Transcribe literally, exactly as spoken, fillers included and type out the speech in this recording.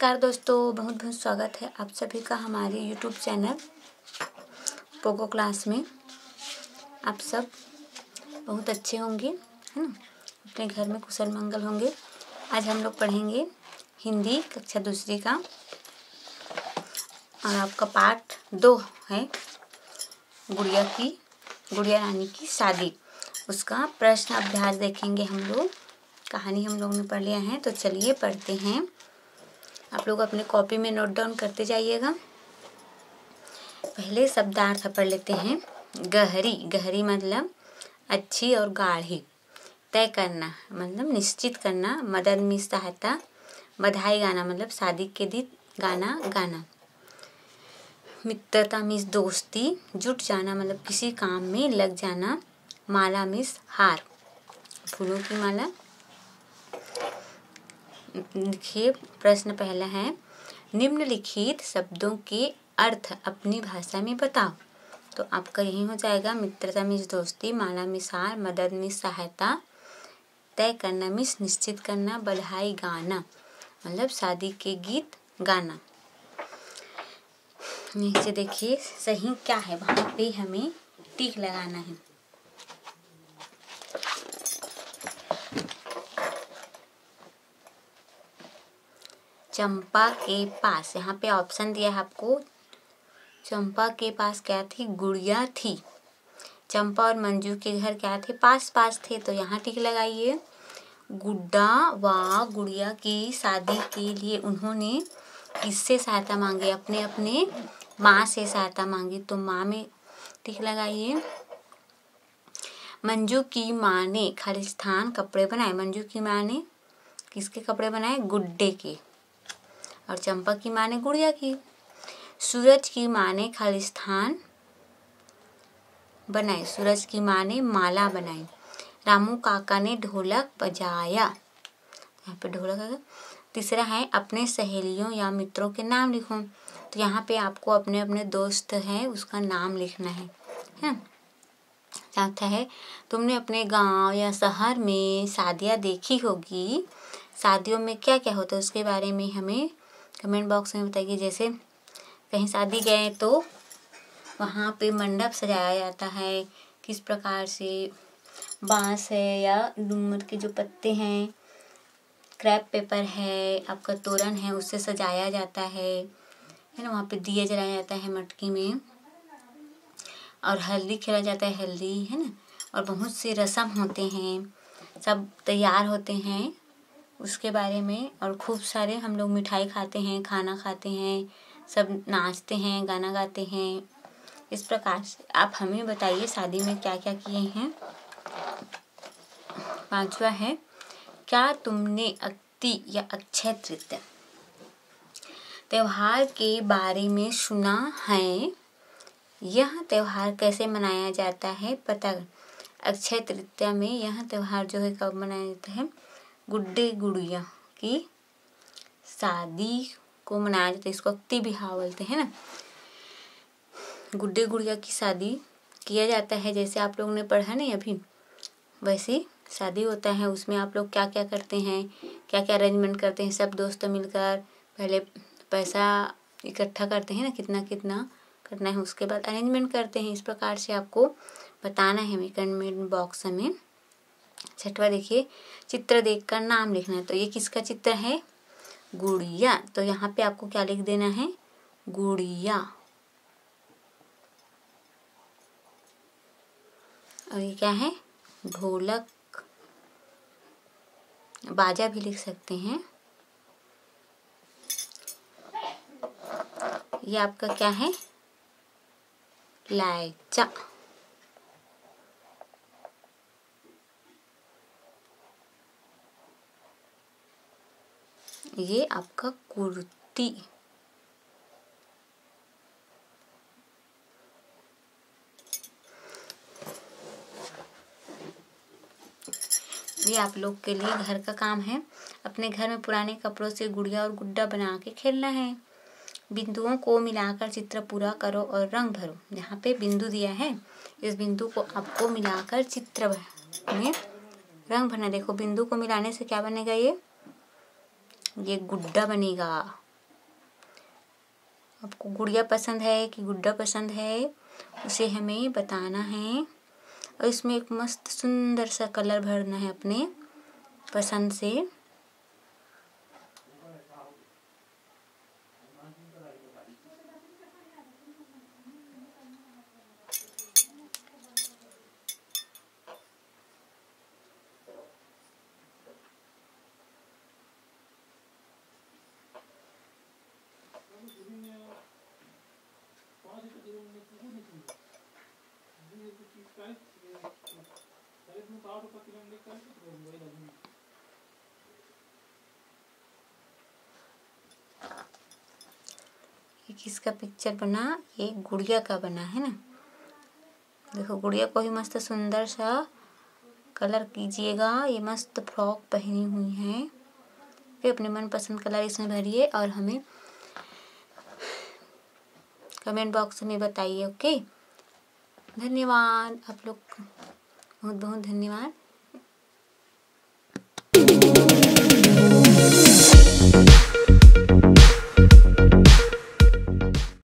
नमस्कार दोस्तों, बहुत बहुत स्वागत है आप सभी का हमारे यूट्यूब चैनल पोगो क्लास में। आप सब बहुत अच्छे होंगे, है ना। अपने घर में कुशल मंगल होंगे। आज हम लोग पढ़ेंगे हिंदी कक्षा दूसरी का, और आपका पाठ दो है गुड़िया की गुड़िया रानी की शादी। उसका प्रश्न अभ्यास देखेंगे हम लोग। कहानी हम लोग ने पढ़ लिया है, तो चलिए पढ़ते हैं। आप लोग अपने कॉपी में नोट डाउन करते जाइएगा। पहले शब्दार्थ पढ़ लेते हैं। गहरी, गहरी मतलब अच्छी और गाढ़ी। तय करना मतलब निश्चित करना। मदद में सहायता। बधाई गाना मतलब शादी के दिन गाना गाना। मित्रता मीन्स दोस्ती। जुट जाना मतलब किसी काम में लग जाना। माला मीन्स हार, फूलों की माला। देखिए प्रश्न पहला है, निम्नलिखित शब्दों के अर्थ अपनी भाषा में बताओ। तो आपका यही हो जाएगा। मित्रता मीन्स दोस्ती, माला मीन्स हार, मदद मीन्स सहायता, तय करना मीन्स निश्चित करना, बधाई गाना मतलब शादी के गीत गाना। नीचे देखिए सही क्या है, वहाँ पे हमें टिक लगाना है। चंपा के पास, यहाँ पे ऑप्शन दिया है आपको। चंपा के पास क्या थी? गुड़िया थी। चंपा और मंजू के घर क्या थे? पास पास थे, तो यहाँ टिक लगाइए। गुड्डा व गुड़िया की शादी के लिए उन्होंने किससे सहायता मांगी? अपने अपने माँ से सहायता मांगी, तो माँ में टिक लगाइए। मंजू की माँ ने खालिस्तान कपड़े बनाए। मंजू की माँ ने किसके कपड़े बनाए? गुड्डे के। और चंपा की माँ ने गुड़िया की। सूरज की माँ ने खालिस्तान बनाए। सूरज की माँ ने माला बनाई। रामू काका ने ढोलक बजाया। यहाँ पे ढोलक है। तीसरा है अपने सहेलियों या मित्रों के नाम लिखो। तो यहाँ पे आपको अपने अपने दोस्त हैं उसका नाम लिखना है, है। चौथा है, तुमने अपने गांव या शहर में शादियाँ देखी होगी। शादियों में क्या क्या होता है उसके बारे में हमें कमेंट बॉक्स में बताइए। जैसे कहीं शादी गए तो वहाँ पे मंडप सजाया जाता है, किस प्रकार से बांस है या डूमर के जो पत्ते हैं, क्रैप पेपर है, आपका तोरण है, उससे सजाया जाता है, है ना। वहाँ पे दिए जलाया जाता है मटकी में, और हल्दी खेला जाता है, हल्दी, है ना। और बहुत से रस्म होते हैं, सब तैयार होते हैं उसके बारे में। और खूब सारे हम लोग मिठाई खाते हैं, खाना खाते हैं, सब नाचते हैं, गाना गाते हैं। इस प्रकार से आप हमें बताइए शादी में क्या क्या किए हैं। पांचवा है, क्या तुमने अक्ति या अक्षय तृतीया त्योहार के बारे में सुना है? यह त्योहार कैसे मनाया जाता है पता। अक्षय तृतीया में यह त्योहार जो है कब मनाया जाता है? गुड्डे गुड़िया की शादी को मनाया जाता है। इसको अक्ति बिहा बोलते हैं ना। गुड्डे गुड़िया की शादी किया जाता है, जैसे आप लोगों ने पढ़ा नहीं अभी, वैसी शादी होता है। उसमें आप लोग क्या क्या करते हैं, क्या क्या अरेंजमेंट करते हैं। सब दोस्त मिलकर पहले पैसा इकट्ठा करते हैं ना, कितना कितना करना है, उसके बाद अरेंजमेंट करते हैं। इस प्रकार से आपको बताना है हमें कमेंट बॉक्स में। छठवा देखिए, चित्र देखकर नाम लिखना है। तो ये किसका चित्र है? गुड़िया। तो यहाँ पे आपको क्या लिख देना है? गुड़िया। और ये क्या है? ढोलक, बाजा भी लिख सकते हैं। ये आपका क्या है? लाइचा। ये आपका कुर्ती। ये आप लोग के लिए घर का काम है। अपने घर में पुराने कपड़ों से गुड़िया और गुड्डा बना के खेलना है। बिंदुओं को मिलाकर चित्र पूरा करो और रंग भरो। यहाँ पे बिंदु दिया है, इस बिंदु को आपको मिलाकर चित्र में रंग भरना। देखो बिंदु को मिलाने से क्या बनेगा? ये ये गुड्डा बनेगा। आपको गुड़िया पसंद है कि गुड्डा पसंद है उसे हमें बताना है। और इसमें एक मस्त सुंदर सा कलर भरना है अपने पसंद से। ये किसका पिक्चर बना? ये गुड़िया का बना है ना। देखो गुड़िया को भी मस्त सुंदर सा कलर कीजिएगा। ये मस्त फ्रॉक पहनी हुई है। फिर अपने मनपसंद कलर इसमें भरिए और हमें कमेंट बॉक्स में बताइए। ओके, धन्यवाद आप लोग, बहुत बहुत धन्यवाद।